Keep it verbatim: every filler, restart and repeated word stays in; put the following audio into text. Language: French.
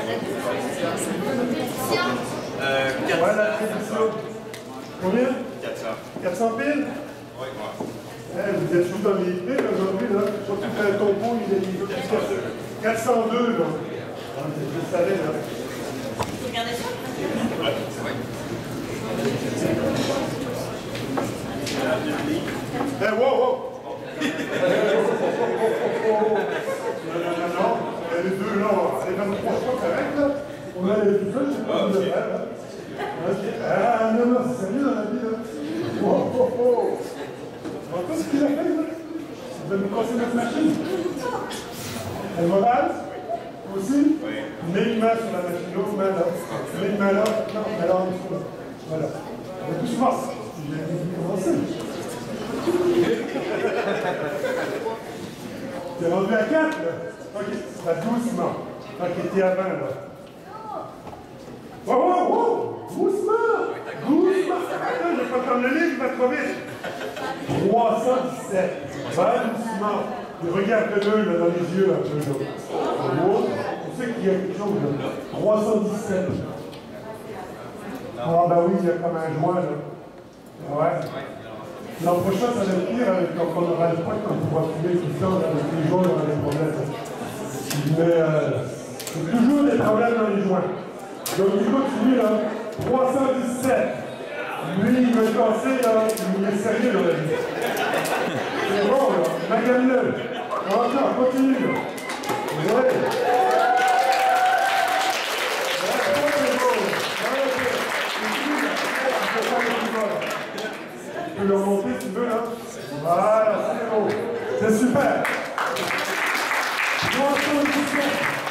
Euh, quatre cents. Ouais, l'attribution. Combien? quatre cents. quatre cents piles? Oui, moi. Eh, vous êtes tous dans les piles aujourd'hui, là. Je crois que tu fais un topo, il est quatre cent deux, là. Ah, je le savais, là. Vous regardez ça? Ouais, c'est vrai. Eh, wow, wow! Non, non, non, non. Les deux, là, les vingt-trois, c'est pas correct, là. On a les deux, c'est pas de faire, là. Ah, non, non, c'est sérieux dans la vie, là. Oh, oh, oh. Tu vois pas ce qu'il a fait, là? Il va nous casser notre machine. Elle va mal? Aussi? Oui. Mets une main sur la machine, l'autre main là. Mets une main là, non, mais là en dessous, là. Voilà. On va tous voir. Il a commencé. T'es rendu à quatre, là? Ok, ça va doucement. Ok, t'es à vingt, là. Oh, oh, oh! Doucement! Doucement! Attends, je vais pas prendre le livre, il va trop vite. trois cent dix-sept. Va doucement. Et regarde-le, là, dans les yeux, un peu, là. Oh, tu sais qu'il y a quelque chose, là. trois cent dix-sept. Ah, ben oui, il y a comme un joint, là. Ouais. L'an prochain, ça va être pire avec quand on aura le point, quand on va trouver tout ça, avec les joints, on aura des problèmes. Mais, euh, c'est toujours des problèmes dans les joints. Donc, il continue, là. trois cent dix-sept. Lui, il veut casser, là. Il est sérieux dans la vie. C'est bon, là. Magane-le. Encore, continue, là. Ouais. Tu peux le remonter si tu veux, là. Voilà, c'est bon. C'est super. trois cent dix-sept.